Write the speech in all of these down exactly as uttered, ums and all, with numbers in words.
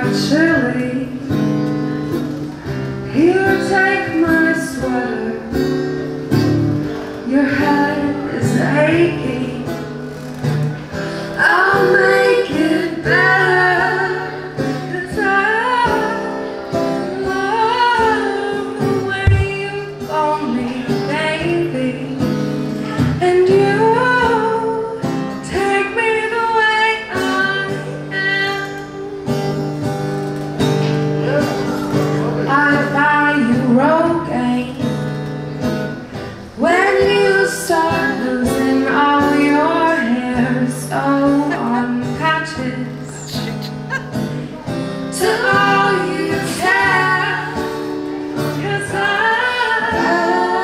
are chilly. Here, take my sweater. Your head is aching. I'll make it better, 'cause I love the way you call me baby, and you take me the way I am. I buy you Rogaine when you start losing all your hair, so on patches to all you care, 'cause I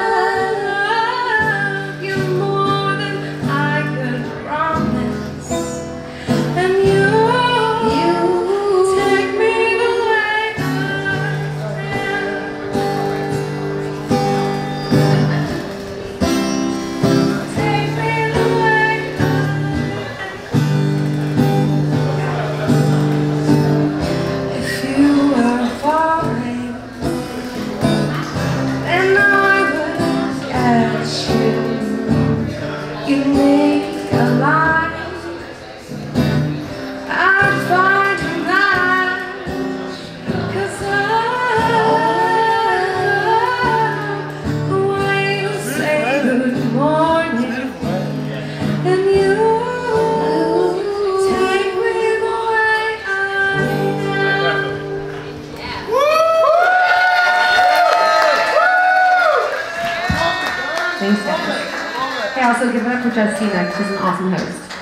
love you more than I could promise, and you, you take me the way I am. Take me the way I am. If you were falling, then I would catch you. You make a line, I'd find a match, 'cause I love the way you say good morning, and you take me the way I am. Thanks, guys. Hey, also give it up for Justina, she's an awesome host.